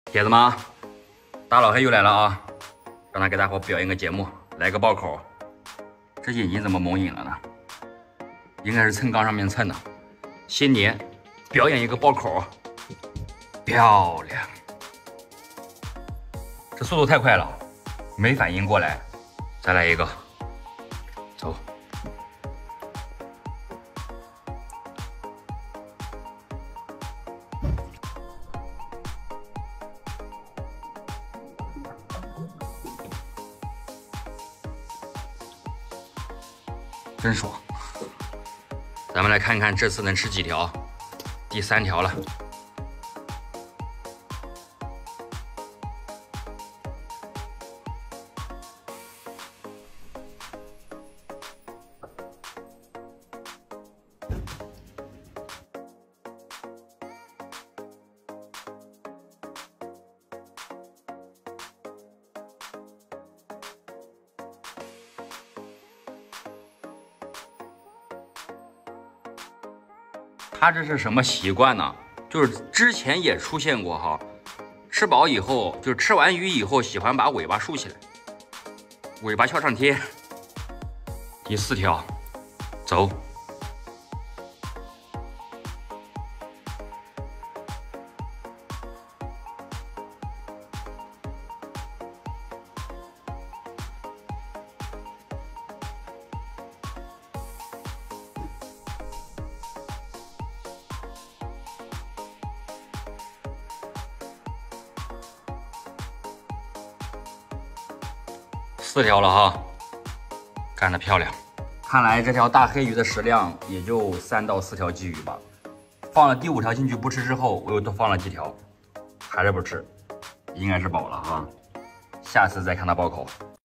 铁子们，大老黑又来了啊！让他给大伙表演个节目，来个爆口。这眼睛怎么蒙影了呢？应该是蹭缸上面蹭的。新年表演一个爆口，漂亮！这速度太快了，没反应过来。再来一个，走。真爽！咱们来看看这次能吃几条，第3条了。他这是什么习惯呢？就是之前也出现过哈，吃饱以后，就是吃完鱼以后，喜欢把尾巴竖起来，尾巴向上贴。第4条，走。4条了哈，干得漂亮！看来这条大黑鱼的食量也就3到4条鲫鱼吧。放了第5条进去不吃之后，我又多放了几条，还是不吃，应该是饱了哈。下次再看它爆口。